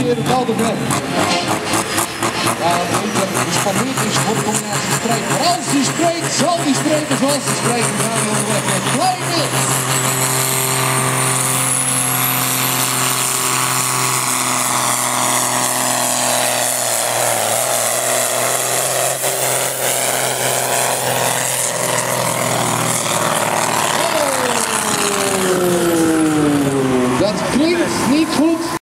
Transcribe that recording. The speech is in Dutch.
weer het oude werk. Ja, de spandeert is voor de combinatie spreekt. Maar als die spreekt, zal die spreken zoals die spreekt. We gaan onderweg met Klein Niels. Dat klinkt niet goed.